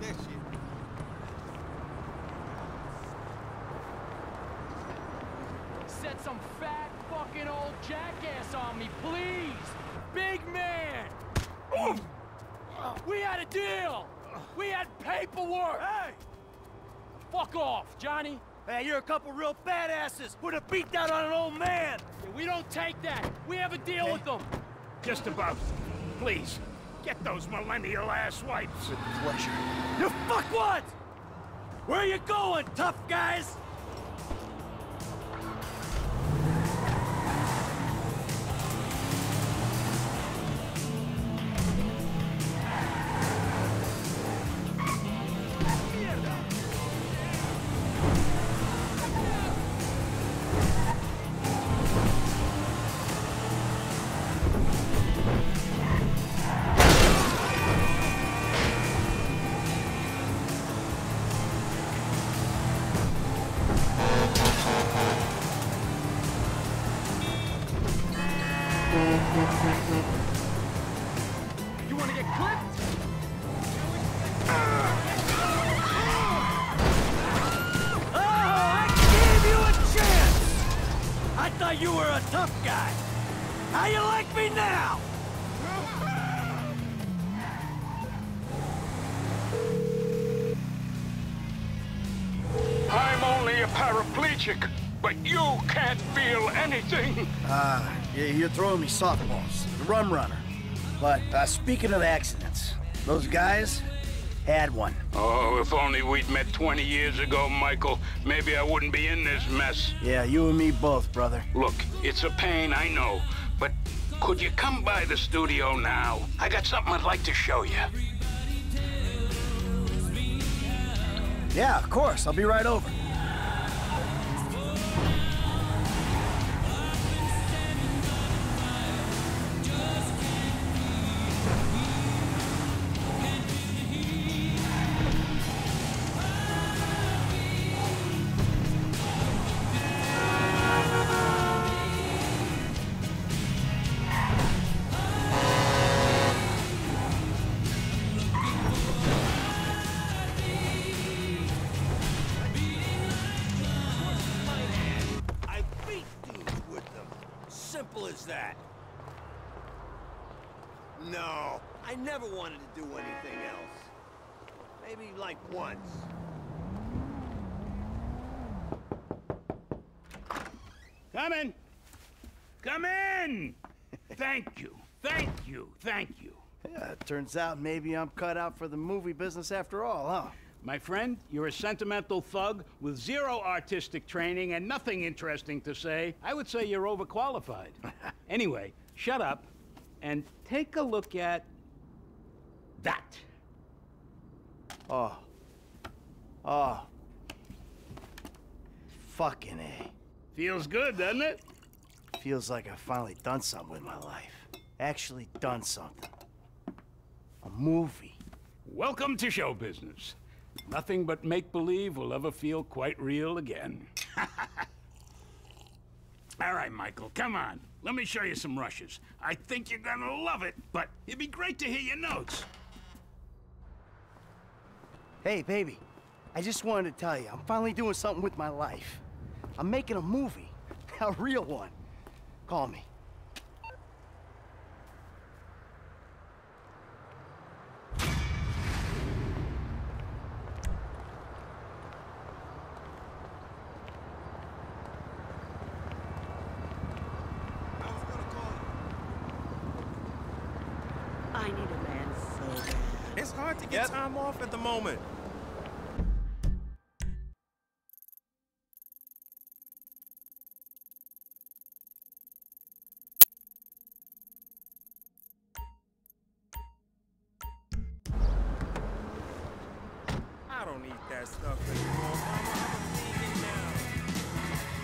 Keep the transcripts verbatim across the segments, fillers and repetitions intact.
that shit. Set some fat fucking old jackass on me, please! Big man! We had a deal! We had paperwork! Hey! Fuck off, Johnny! Hey, you're a couple real badasses! Put a beat down on an old man! Yeah, we don't take that! We have a deal Okay. with them! Just about. Please, get those millennial ass wipes. With pleasure. You fuckwad! Where are you going, tough guys? You wanna get clipped? Oh, I gave you a chance! I thought you were a tough guy. How you like me now? I'm only a paraplegic, but you can't feel anything. Ah, uh, you're throwing me softballs. The rum runner. But uh, speaking of accidents, those guys had one. Oh, if only we'd met twenty years ago, Michael. Maybe I wouldn't be in this mess. Yeah, you and me both, brother. Look, it's a pain, I know, but could you come by the studio now? I got something I'd like to show you. Yeah, of course. I'll be right over. Simple as that. No, I never wanted to do anything else. Maybe like once. Come in. Come in! Thank you, thank you, thank you. Yeah, it turns out maybe I'm cut out for the movie business after all, huh? My friend, you're a sentimental thug with zero artistic training and nothing interesting to say. I would say you're overqualified. Anyway, shut up and take a look at that. Oh. Oh. Fucking A. Feels good, doesn't it? Feels like I've finally done something with my life. Actually done something. A movie. Welcome to show business. Nothing but make-believe will ever feel quite real again. All right, Michael, come on. Let me show you some rushes. I think you're gonna love it, but it'd be great to hear your notes. Hey, baby. I just wanted to tell you, I'm finally doing something with my life. I'm making a movie. A real one. Call me. I need a man so bad. It's hard to get Yep. time off at the moment. I don't need that stuff anymore. Mama, I'm vegan now.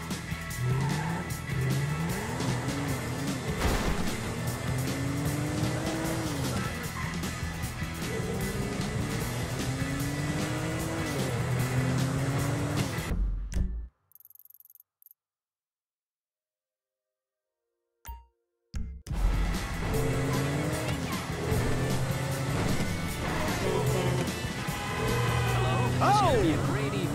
gonna be a great evening.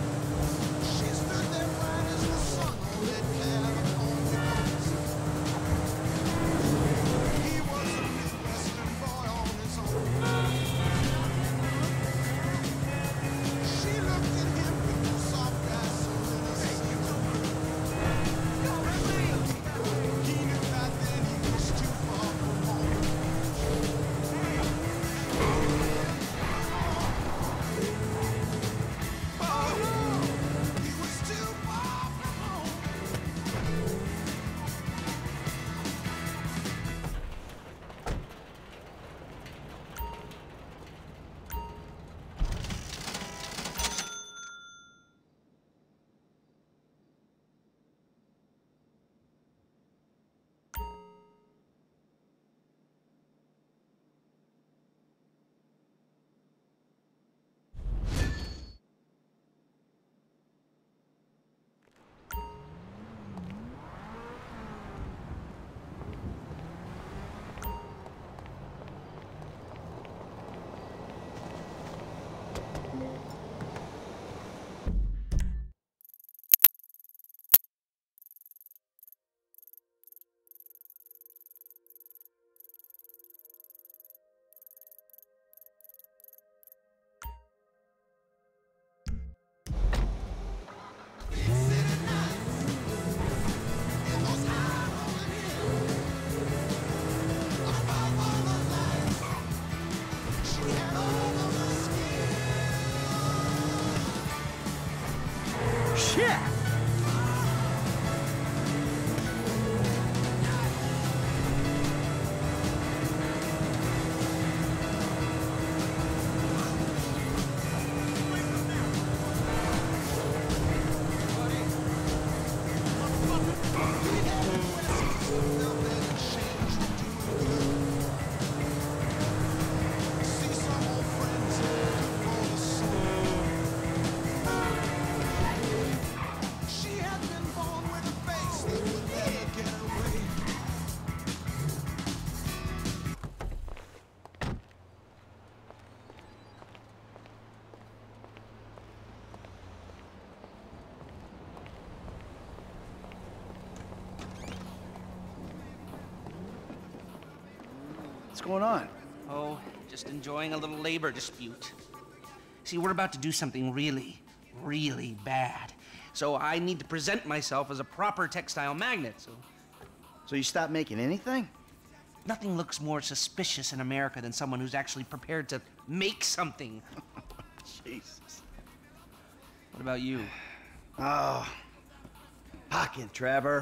What's going on? Oh, just enjoying a little labor dispute. See, we're about to do something really, really bad. So I need to present myself as a proper textile magnet, so... So you stopped making anything? Nothing looks more suspicious in America than someone who's actually prepared to make something. Jesus. What about you? Oh, pocket, Trevor.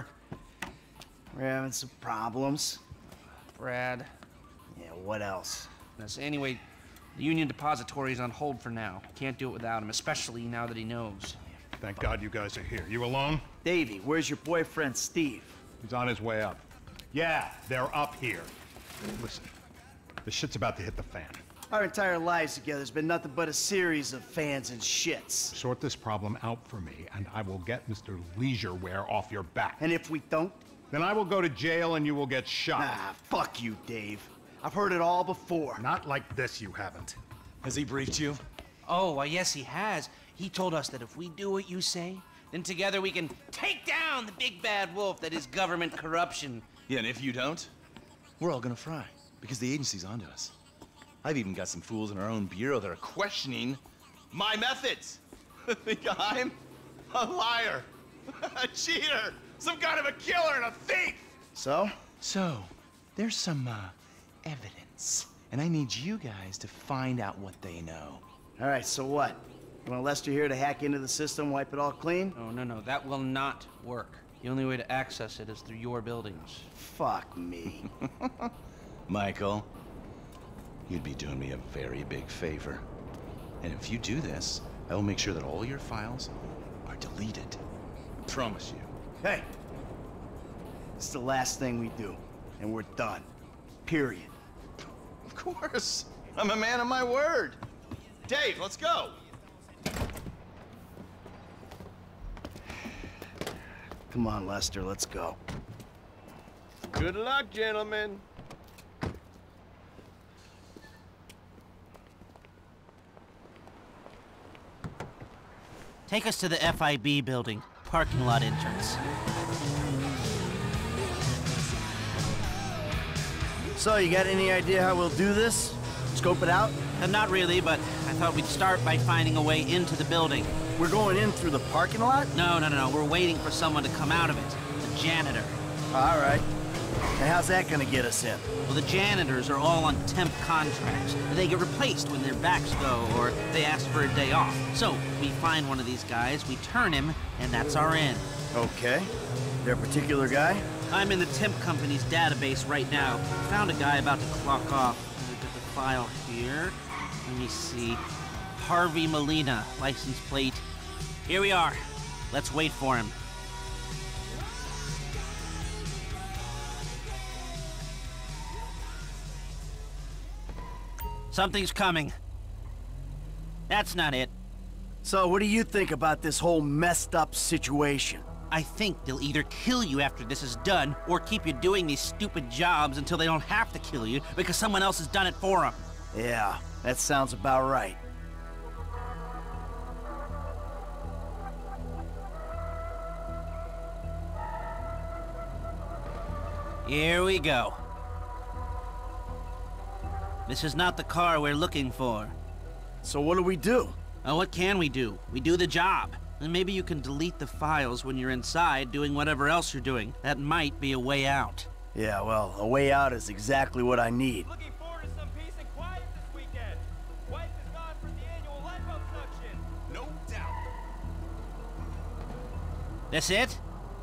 We're having some problems. Brad. Yeah, what else? So anyway, the Union Depository is on hold for now. Can't do it without him, especially now that he knows. Thank God you guys are here. You alone? Davey, where's your boyfriend, Steve? He's on his way up. Yeah, they're up here. Listen, this shit's about to hit the fan. Our entire lives together has been nothing but a series of fans and shits. Sort this problem out for me, and I will get Mister Leisureware off your back. And if we don't? Then I will go to jail and you will get shot. Ah, fuck you, Dave. I've heard it all before. Not like this, you haven't. Has he briefed you? Oh, well, yes, he has. He told us that if we do what you say, then together we can take down the big bad wolf that is government corruption. Yeah, and if you don't, we're all gonna fry, because the agency's onto us. I've even got some fools in our own bureau that are questioning my methods. Think I'm a liar, a cheater, some kind of a killer and a thief. So? So, there's some, uh, evidence. And I need you guys to find out what they know. All right, so what? You want Lester here to hack into the system, wipe it all clean? No, no, no, that will not work. The only way to access it is through your buildings. Fuck me. Michael, you'd be doing me a very big favor. And if you do this, I will make sure that all your files are deleted. I promise you. Hey, it's the last thing we do, and we're done. Period. Of course. I'm a man of my word. Dave, let's go. Come on, Lester, let's go. Good luck, gentlemen. Take us to the F I B building, parking lot entrance. So, you got any idea how we'll do this? Scope it out? Uh, not really, but I thought we'd start by finding a way into the building. We're going in through the parking lot? No, no, no, no. We're waiting for someone to come out of it. The janitor. All right. And how's that gonna get us in? Well, the janitors are all on temp contracts. They get replaced when their backs go or they ask for a day off. So, we find one of these guys, we turn him, and that's our in. Okay. There a particular guy? I'm in the temp company's database right now. Found a guy about to clock off. Let me get the file here. Let me see. Harvey Molina, license plate. Here we are. Let's wait for him. Something's coming. That's not it. So, what do you think about this whole messed up situation? I think they'll either kill you after this is done, or keep you doing these stupid jobs until they don't have to kill you, because someone else has done it for them. Yeah, that sounds about right. Here we go. This is not the car we're looking for. So what do we do? Oh, what can we do? We do the job. And maybe you can delete the files when you're inside doing whatever else you're doing. That might be a way out. Yeah, well, a way out is exactly what I need. Looking forward to some peace and quiet this weekend. Wife is gone for the annual lipo suction. No doubt. That's it?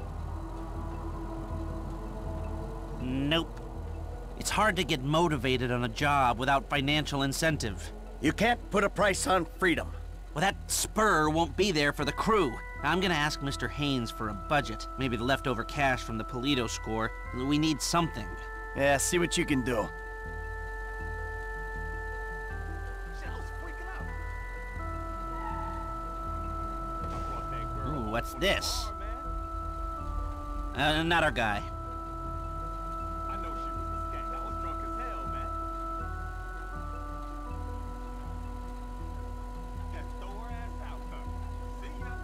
Nope. It's hard to get motivated on a job without financial incentive. You can't put a price on freedom. Well, that spur won't be there for the crew. I'm gonna ask Mister Haynes for a budget. Maybe the leftover cash from the Polito score. We need something. Yeah, see what you can do. Ooh, what's this? Uh, not our guy. I know she was a skank. I was drunk as hell, man. And throw her ass out, huh? See ya.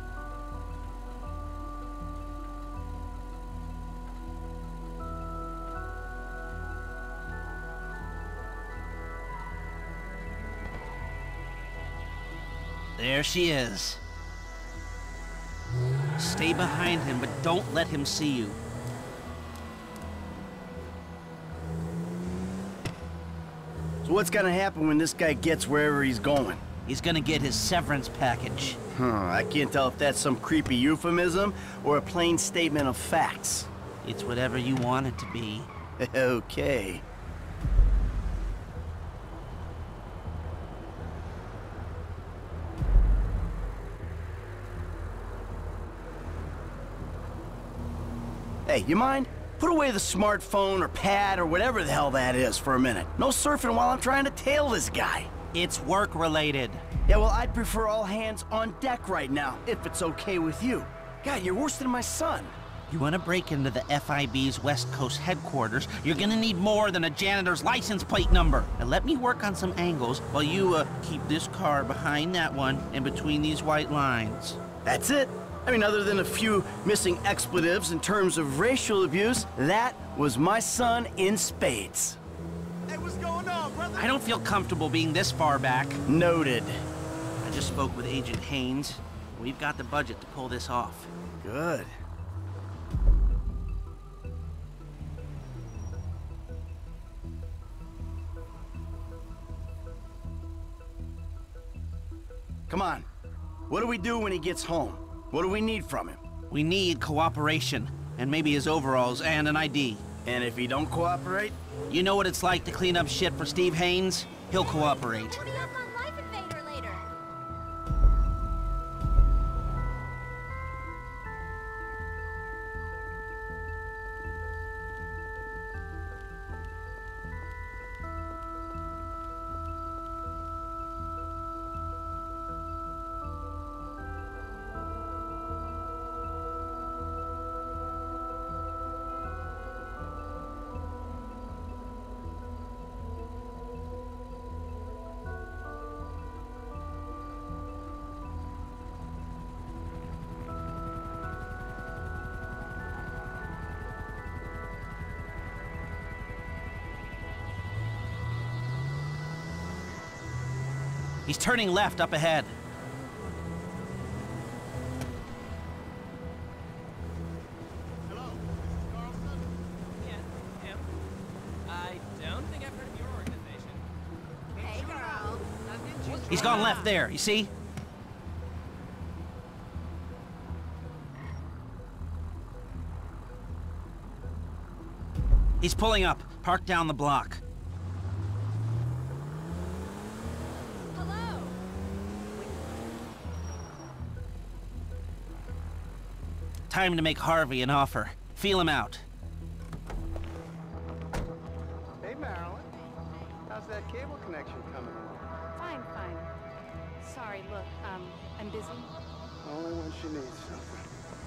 There she is. Stay behind him, but don't let him see you. So what's gonna happen when this guy gets wherever he's going? He's gonna get his severance package. Huh, I can't tell if that's some creepy euphemism or a plain statement of facts. It's whatever you want it to be. Okay. Hey, you mind? Put away the smartphone or pad or whatever the hell that is for a minute. No surfing while I'm trying to tail this guy. It's work-related. Yeah, well, I'd prefer all hands on deck right now, if it's okay with you. God, you're worse than my son. You want to break into the F I B's West Coast headquarters, you're gonna need more than a janitor's license plate number. Now let me work on some angles while you, uh, keep this car behind that one and between these white lines. That's it. I mean, other than a few missing expletives in terms of racial abuse, that was my son in spades. Hey, what's going on, brother? I don't feel comfortable being this far back. Noted. I just spoke with Agent Haynes. We've got the budget to pull this off. Good. Come on. What do we do when he gets home? What do we need from him? We need cooperation, and maybe his overalls and an I D. And if he don't cooperate? You know what it's like to clean up shit for Steve Haynes? He'll cooperate. What are you up on Life Invader later? He's turning left up ahead. Hello, this is Carlson. Yeah, him. I don't think I've heard of your organization. Hey, girl. He's gone left there, you see? He's pulling up, parked down the block. Hello. Time to make Harvey an offer. Feel him out. Hey, Marilyn. How's that cable connection coming in? Fine, fine. Sorry, look, um, I'm busy. Only when she needs something.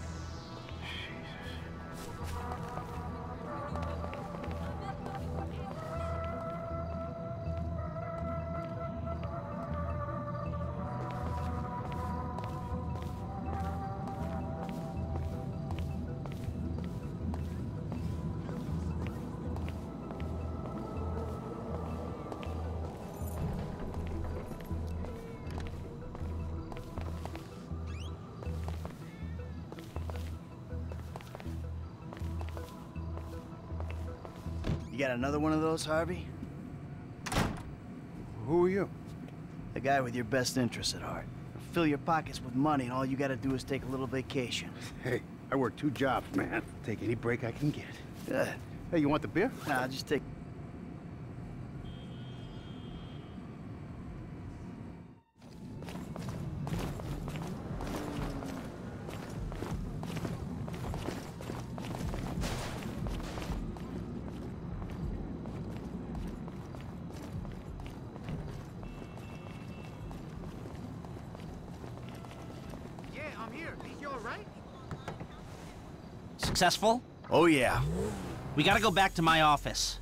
You got another one of those, Harvey? Who are you? The guy with your best interests at heart. Fill your pockets with money and all you gotta do is take a little vacation. Hey, I work two jobs, man. Take any break I can get. Good. Hey, you want the beer? Nah, just take... Successful? Oh, yeah. We gotta go back to my office.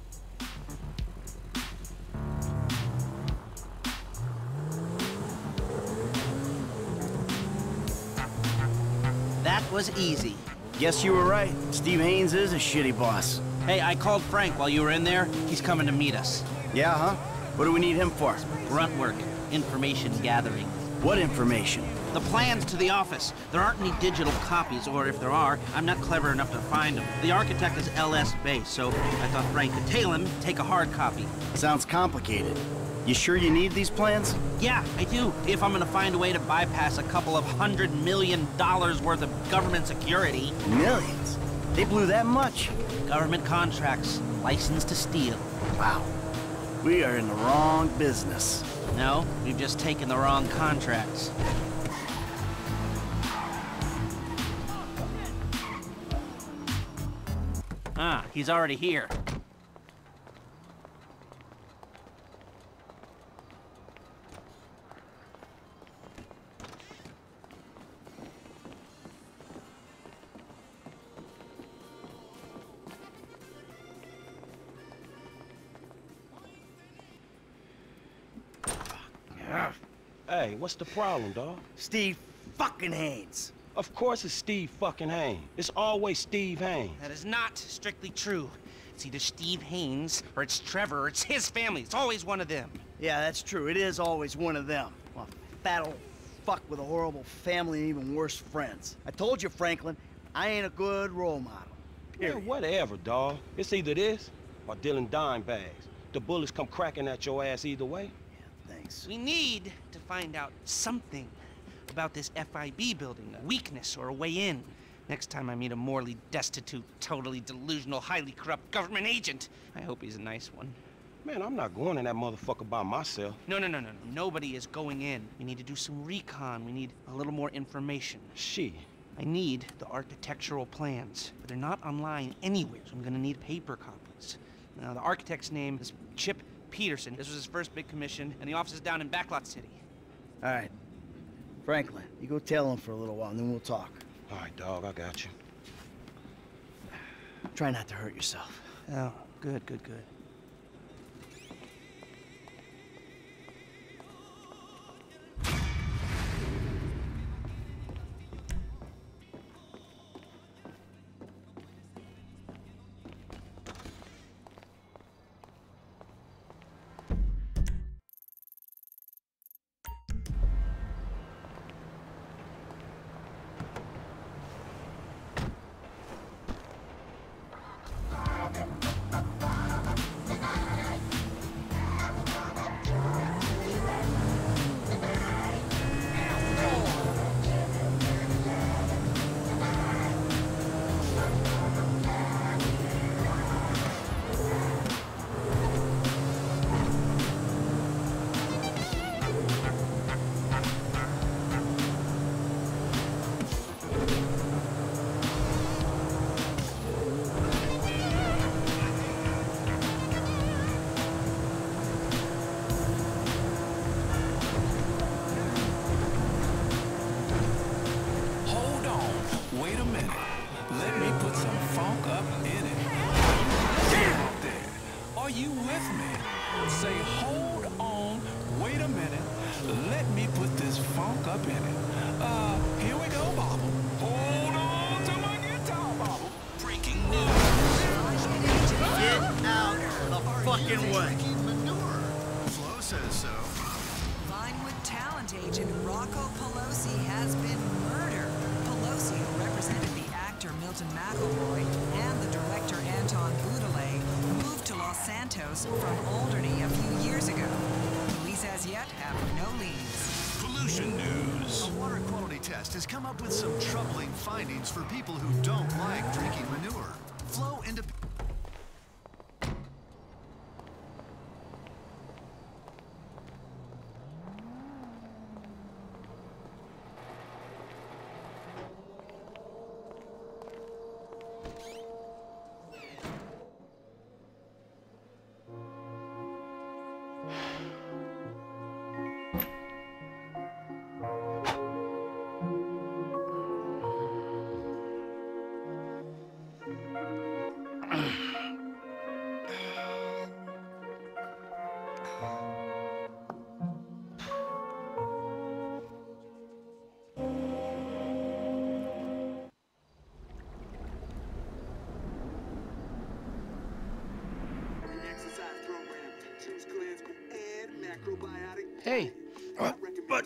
That was easy. Guess you were right. Steve Haynes is a shitty boss. Hey, I called Frank while you were in there. He's coming to meet us. Yeah, huh? What do we need him for? Grunt work. Information gathering. What information? The plans to the office. There aren't any digital copies, or if there are, I'm not clever enough to find them. The architect is L S based, so I thought Frank could tail him, take a hard copy. Sounds complicated. You sure you need these plans? Yeah, I do. If I'm gonna find a way to bypass a couple of hundred million dollars worth of government security. Millions? They blew that much? Government contracts, license to steal. Wow. We are in the wrong business. No, we've just taken the wrong contracts. Ah, he's already here. Hey, what's the problem, dawg? Steve fucking Haynes. Of course it's Steve fucking Haynes. It's always Steve Haynes. That is not strictly true. It's either Steve Haynes, or it's Trevor, or it's his family. It's always one of them. Yeah, that's true. It is always one of them. A fat old fuck with a horrible family and even worse friends. I told you, Franklin, I ain't a good role model. Yeah, whatever, dawg. It's either this or dealing dime bags. The bullets come cracking at your ass either way. Yeah, thanks. We need to find out something about this F I B building, a weakness or a way in. Next time I meet a morally destitute, totally delusional, highly corrupt government agent, I hope he's a nice one. Man, I'm not going in that motherfucker by myself. No, no, no, no, no. Nobody is going in. We need to do some recon. We need a little more information. Shit. I need the architectural plans, but they're not online anywhere, so I'm gonna need paper copies. Now, the architect's name is Chip Peterson. This was his first big commission, and the office is down in Backlot City. All right. Franklin, you go tell him for a little while, and then we'll talk. All right, dog, I got you. Try not to hurt yourself. Oh, good, good, good. minute. Let me put some funk up in it. Out there. Are you with me? Say, hold on, wait a minute. Let me put this funk up in it. Uh, here we go, Bobble. Hold on to my guitar, Bobble. Breaking news. Get out of the fucking way. Flo says so. Vinewood talent agent Rocco Pelosi has been murdered. Pelosi, who represented the actor Milton McElroy and the director Anton Boudelet, moved to Los Santos from Alderney a few years ago. Police as yet have no leads. Pollution news. A water quality test has come up with some troubling findings for people who don't like drinking manure. Flo into... Hey. Uh, but...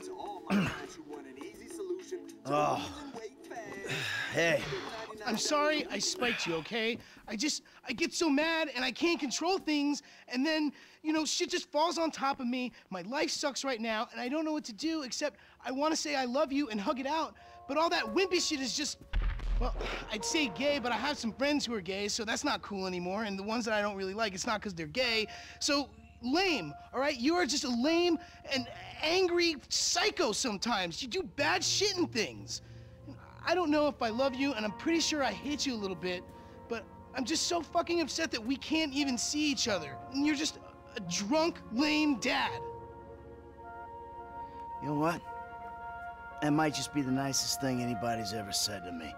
oh. Hey. I'm sorry I spiked you, okay? I just, I get so mad and I can't control things, and then, you know, shit just falls on top of me. My life sucks right now, and I don't know what to do except I want to say I love you and hug it out, but all that wimpy shit is just, well, I'd say gay, but I have some friends who are gay, so that's not cool anymore, and the ones that I don't really like, it's not because they're gay, so... lame, all right? You are just a lame and angry psycho sometimes. You do bad shit and things. I don't know if I love you, and I'm pretty sure I hate you a little bit, but I'm just so fucking upset that we can't even see each other. And you're just a drunk, lame dad. You know what? That might just be the nicest thing anybody's ever said to me.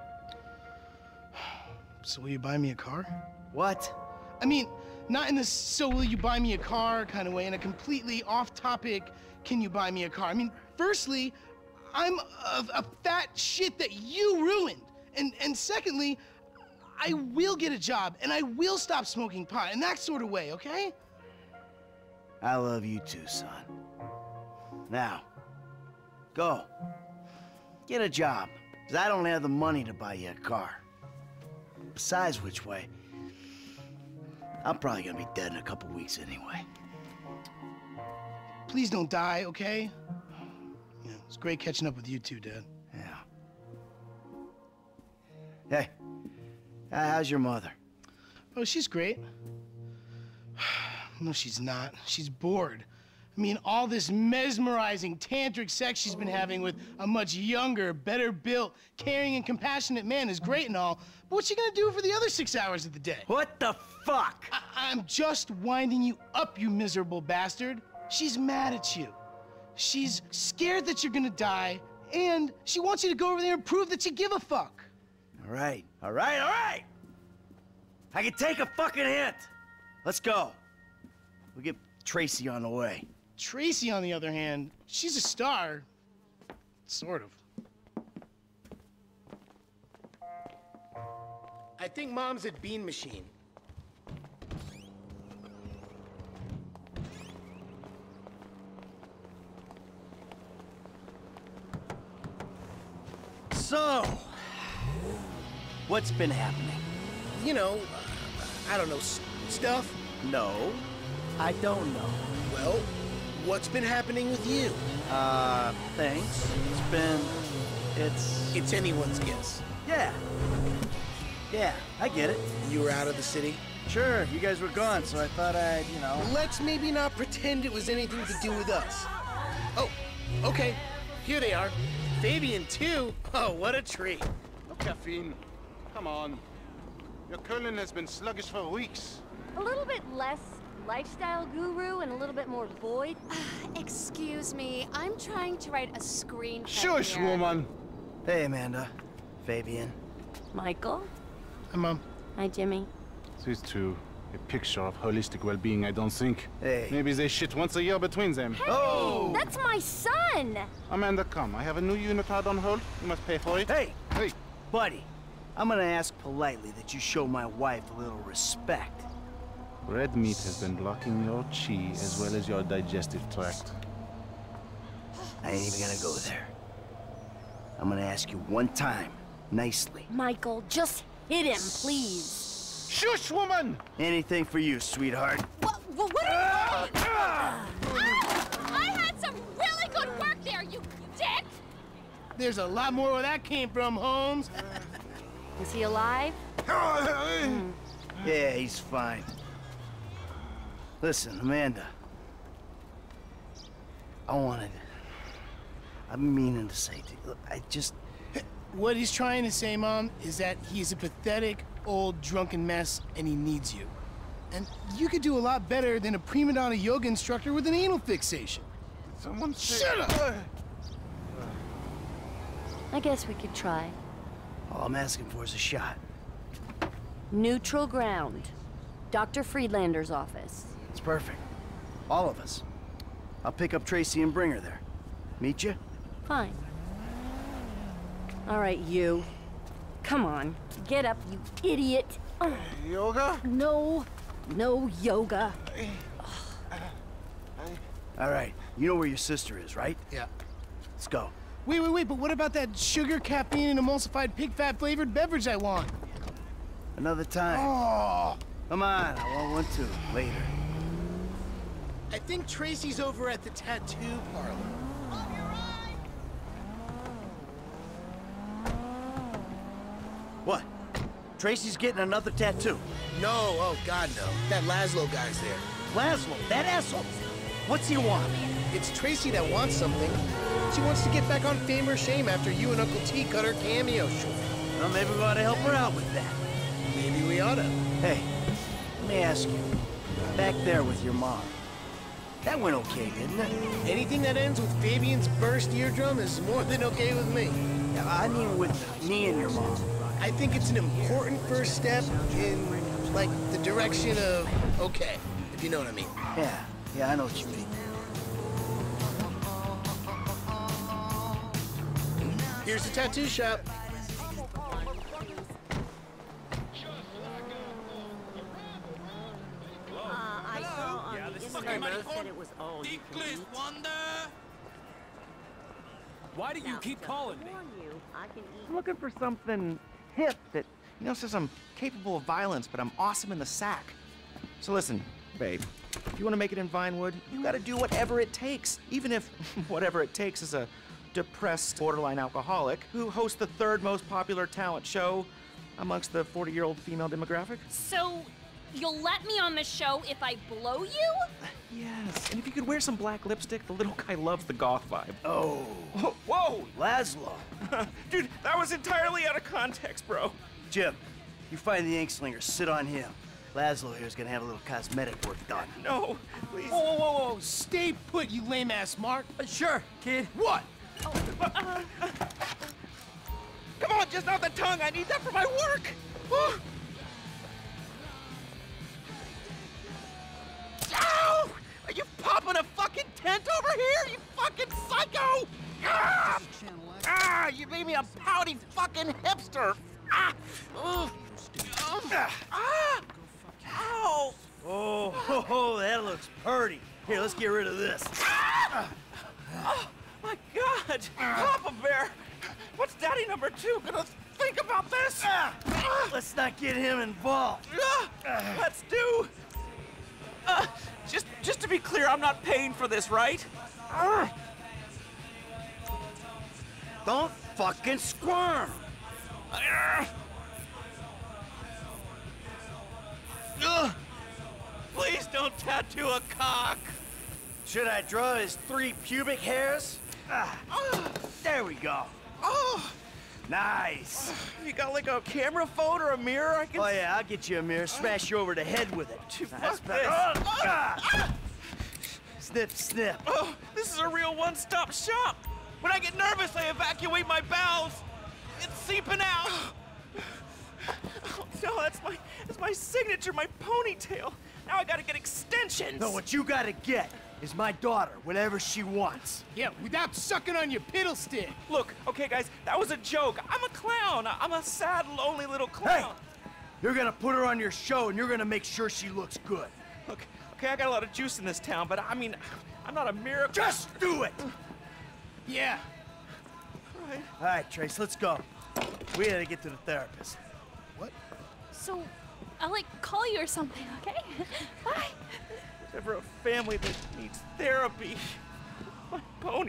So will you buy me a car? What? I mean, not in this so will you buy me a car kind of way, in a completely off-topic, can you buy me a car? I mean, firstly, I'm a, a fat shit that you ruined. And, and secondly, I will get a job, and I will stop smoking pot, in that sort of way, okay? I love you too, son. Now, go. Get a job, because I don't have the money to buy you a car. Besides which way, I'm probably gonna be dead in a couple weeks anyway. Please don't die, okay? Yeah, it's great catching up with you two, Dad. Yeah. Hey, how's your mother? Oh, she's great. No, she's not. She's bored. I mean, all this mesmerizing tantric sex she's been having with a much younger, better built, caring and compassionate man is great and all, but what's she gonna do for the other six hours of the day? What the fuck? I I'm just winding you up, you miserable bastard. She's mad at you. She's scared that you're gonna die, and she wants you to go over there and prove that you give a fuck. All right, all right, all right. I can take a fucking hint. Let's go. We'll get Tracey on the way. Tracey, on the other hand, she's a star. Sort of. I think Mom's at Bean Machine. So, what's been happening? You know, uh, I don't know, s stuff? No, I don't know. Well, what's been happening with you? Uh, thanks. It's been... it's... It's anyone's guess. Yeah. Yeah, I get it. You were out of the city? Sure, you guys were gone, so I thought I'd, you know... Let's maybe not pretend it was anything to do with us. Oh, okay. Here they are. Fabian, too. Oh, what a treat. No caffeine. Come on. Your curling has been sluggish for weeks. A little bit less lifestyle guru and a little bit more void. Excuse me, I'm trying to write a screenplay. Shush, woman. Hey, Amanda. Fabian. Michael? Hi, Mom. Hi, Jimmy. These two, a picture of holistic well-being, I don't think. Hey. Maybe they shit once a year between them. Hey, oh! That's my son! Amanda, come. I have a new unitard on hold. You must pay for it. Hey! Hey! Buddy, I'm gonna ask politely that you show my wife a little respect. Red meat has been blocking your chi as well as your digestive tract. I ain't even gonna go there. I'm gonna ask you one time, nicely. Michael, just hit him, please. Shush, woman! Anything for you, sweetheart. What, what, what are you doing? Ah! I had some really good work there, you dick! There's a lot more where that came from, Holmes. Is he alive? mm. Yeah, he's fine. Listen, Amanda. I wanted... I've been meaning to say to you, look, I just... What he's trying to say, Mom, is that he's a pathetic, old, drunken mess, and he needs you. And you could do a lot better than a prima donna yoga instructor with an anal fixation. Someone say... Shut up! I guess we could try. All I'm asking for is a shot. Neutral ground. Doctor Friedlander's office. It's perfect. All of us. I'll pick up Tracey and bring her there. Meet you? Fine. All right, you. Come on. Get up, you idiot. Uh, yoga? No. No yoga. All right. You know where your sister is, right? Yeah. Let's go. Wait, wait, wait, but what about that sugar, caffeine, and emulsified pig fat flavored beverage I want? Another time. Oh. Come on, I want one too. Later. I think Tracey's over at the tattoo parlor. What? Tracey's getting another tattoo? No, oh God, no. That Laszlo guy's there. Laszlo? That asshole? What's he want? It's Tracey that wants something. She wants to get back on Fame or Shame after you and Uncle T cut her cameo short. Well, maybe we ought to help her out with that. Maybe we oughta. Hey, let me ask you. Back there with your mom. That went okay, didn't it? Anything that ends with Fabian's burst eardrum is more than okay with me. Yeah, I mean with me and your mom. I think it's an important first step in, like, the direction of okay, if you know what I mean. Yeah, yeah, I know what you mean. Here's the tattoo shop. Said it was all you can eat. Why do you Now, keep just calling to me? warn you, I can eat. I'm looking for something hip that, you know, says I'm capable of violence, but I'm awesome in the sack. So listen, babe, if you want to make it in Vinewood, you got to do whatever it takes, even if whatever it takes is a depressed borderline alcoholic who hosts the third most popular talent show amongst the forty-year-old female demographic. So, you'll let me on the show if I blow you? Yes, and if you could wear some black lipstick, the little guy loves the goth vibe. Oh. Whoa, whoa. Laszlo. Dude, that was entirely out of context, bro. Jim, you find the ink slinger, sit on him. Laszlo here's gonna have a little cosmetic work done. No, please. Whoa, whoa, whoa, whoa. Stay put, you lame-ass Mark. Uh, sure, kid. What? Oh, uh, come on, just not the tongue. I need that for my work. Ow! Are you popping a fucking tent over here, you fucking psycho? Ah! Ah, you made me a pouty fucking hipster. Ah! Ugh. Ah! Ow! Oh, ho, ho, that looks purty. Here, let's get rid of this. Ah! Oh, my God! Papa Bear! What's Daddy number two gonna think about this? Ah! Let's not get him involved. Ah! Let's do... Uh, just, just to be clear, I'm not paying for this, right? Uh. Don't fucking squirm. Uh. Uh. Please don't tattoo a cock. Should I draw his three pubic hairs? Ah. Uh. There we go. Oh. Nice. You got like a camera phone or a mirror I can... Oh yeah, I'll get you a mirror, smash you over the head with it. That's better. Oh. Ah. Snip, snip. Oh, this is a real one-stop shop. When I get nervous, I evacuate my bowels. It's seeping out. my signature, my ponytail. Now I gotta get extensions. No, what you gotta get is my daughter, whatever she wants. Yeah, without sucking on your piddle stick. Look, okay, guys, that was a joke. I'm a clown. I'm a sad, lonely little clown. Hey, you're gonna put her on your show and you're gonna make sure she looks good. Look, okay, I got a lot of juice in this town, but I mean, I'm not a miracle. Just do it! Yeah. All right. All right, Trace, let's go. We gotta get to the therapist. What? So, I'll like call you or something, okay? Bye. There's ever a family that needs therapy. My ponytail.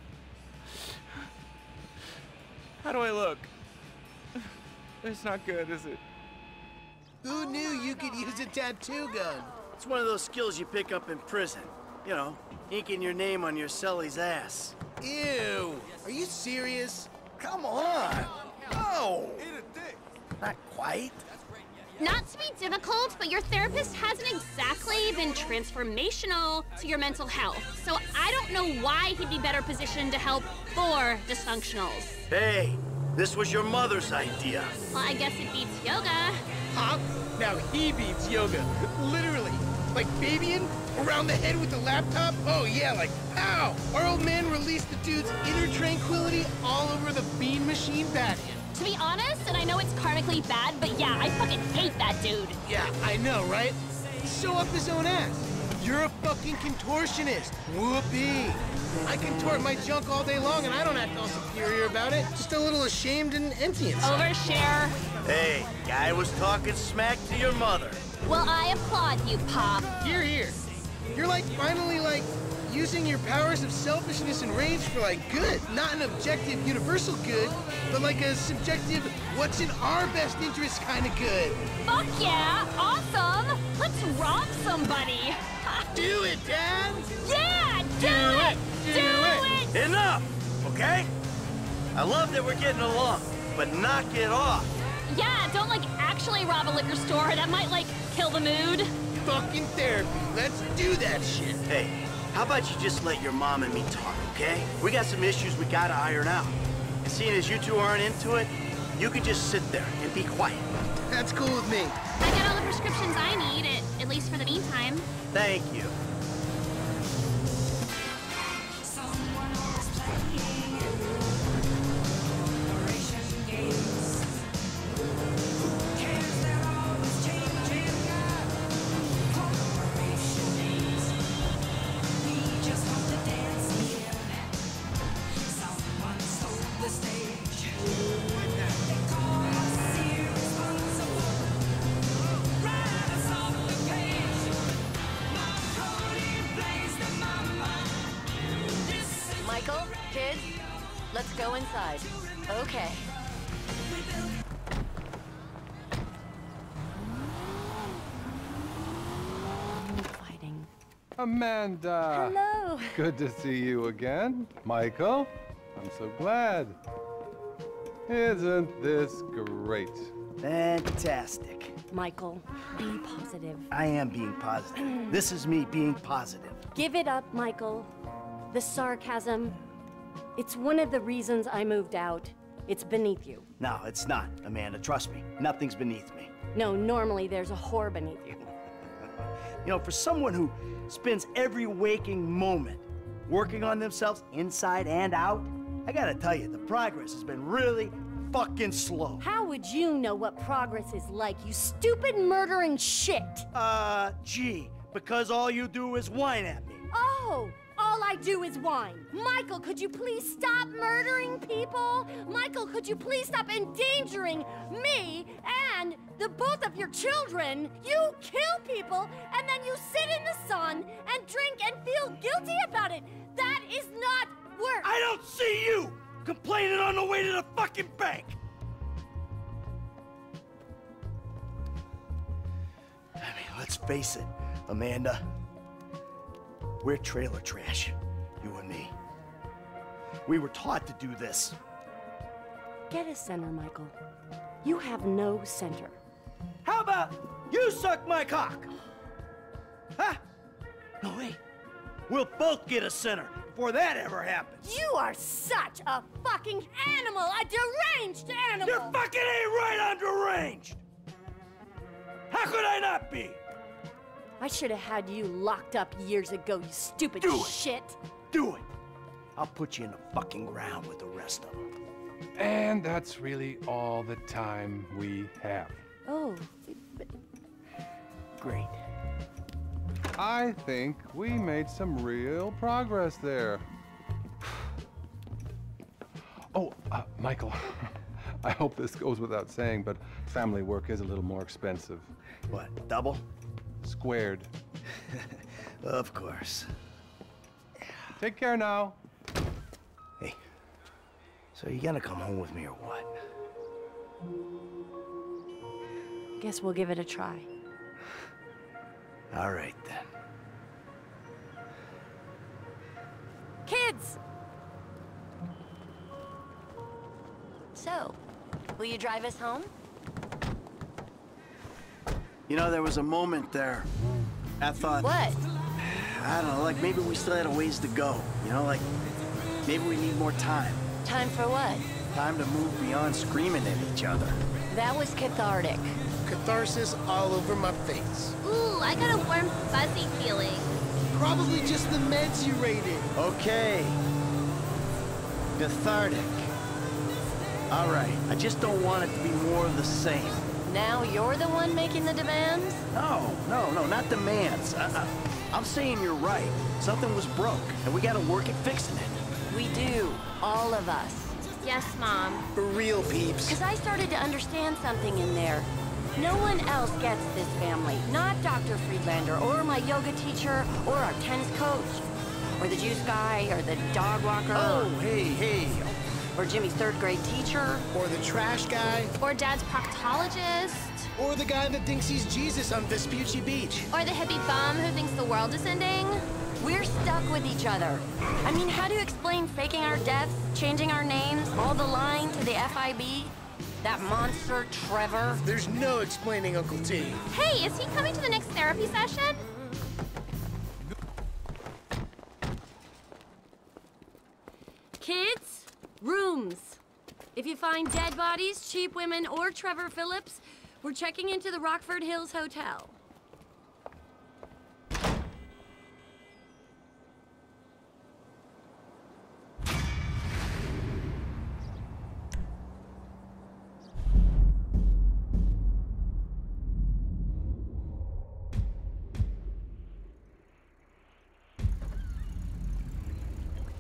How do I look? It's not good, is it? Who knew you could use a tattoo gun? It's one of those skills you pick up in prison. You know, inking your name on your cellie's ass. Ew. Are you serious? Come on. No. Not quite. Not to be difficult, but your therapist hasn't exactly been transformational to your mental health. So I don't know why he'd be better positioned to help four dysfunctionals. Hey, this was your mother's idea. Well, I guess it beats yoga. Huh? Now he beats yoga. Literally. Like Fabian? Around the head with the laptop? Oh yeah, like pow! Our old man released the dude's inner tranquility all over the bean machine patio. To be honest, and I know it's karmically bad, but yeah, I fucking hate that dude. Yeah, I know, right? Show up his own ass. You're a fucking contortionist. Whoopee. I contort my junk all day long and I don't act all superior about it. Just a little ashamed and empty inside. Overshare. Hey, guy was talking smack to your mother. Well, I applaud you, Pop. Here, here. You're like finally like using your powers of selfishness and rage for like good. Not an objective universal good, but like a subjective what's in our best interest kind of good. Fuck yeah, awesome. Let's rob somebody. Do it, Dad. Yeah, do, do it. it. Do, do it. it. Enough, okay? I love that we're getting along, but knock it off. Yeah, don't like actually rob a liquor store. That might like kill the mood. Fucking therapy. Let's do that shit. Hey, how about you just let your mom and me talk, okay? We got some issues we gotta iron out. And seeing as you two aren't into it, you can just sit there and be quiet. That's cool with me. I got all the prescriptions I need, at, at least for the meantime. Thank you. Michael, kids, let's go inside. Okay. Fighting. Amanda! Hello! Good to see you again. Michael, I'm so glad. Isn't this great? Fantastic. Michael, be positive. I am being positive. This is me being positive. Give it up, Michael. The sarcasm, it's one of the reasons I moved out. It's beneath you. No, it's not, Amanda. Trust me. Nothing's beneath me. No, normally there's a whore beneath you. You know, for someone who spends every waking moment working on themselves inside and out, I gotta tell you, the progress has been really fucking slow. How would you know what progress is like, you stupid murdering shit? Uh, gee, because all you do is whine at me. Oh! All I do is whine. Michael, could you please stop murdering people? Michael, could you please stop endangering me and the both of your children? You kill people and then you sit in the sun and drink and feel guilty about it. That is not work. I don't see you complaining on the way to the fucking bank. I mean, let's face it, Amanda. We're trailer trash, you and me. We were taught to do this. Get a center, Michael. You have no center. How about you suck my cock? Huh? No, wait. We'll both get a center before that ever happens. You are such a fucking animal, a deranged animal. You're fucking ain't right on deranged. How How could I not be? I should have had you locked up years ago, you stupid Do it. shit. Do it. I'll put you in the fucking ground with the rest of them. And that's really all the time we have. Oh, but... Great. I think we made some real progress there. Oh, uh, Michael, I hope this goes without saying, but family work is a little more expensive. What, double? Squared. Of course. Take care now. Hey, so you gonna come home with me or what? Guess we'll give it a try. All right, then. Kids! So, will you drive us home? You know, there was a moment there. I thought... What? I don't know, like maybe we still had a ways to go. You know, like maybe we need more time. Time for what? Time to move beyond screaming at each other. That was cathartic. Catharsis all over my face. Ooh, I got a warm, fuzzy feeling. Probably just the meds you raided. Okay. Cathartic. All right, I just don't want it to be more of the same. Now you're the one making the demands? No, no, no, not demands. I, I, I'm saying you're right. Something was broke, and we gotta work at fixing it. We do. All of us. Yes, Mom. For real, peeps. Because I started to understand something in there. No one else gets this family. Not Doctor Friedlander, or my yoga teacher, or our tennis coach, or the juice guy, or the dog walker. Oh, hey, hey. Or Jimmy's third grade teacher. Or the trash guy. Or Dad's proctologist. Or the guy that thinks he's Jesus on Vespucci Beach. Or the hippie bum who thinks the world is ending. We're stuck with each other. I mean, how do you explain faking our deaths, changing our names, all the lying to the F I B? That monster, Trevor? There's no explaining Uncle T. Hey, is he coming to the next therapy session? Kids, rooms. If you find dead bodies, cheap women, or Trevor Phillips, we're checking into the Rockford Hills Hotel.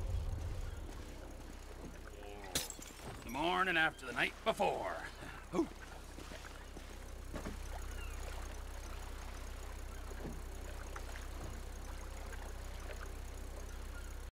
Morning after the night before. Ooh.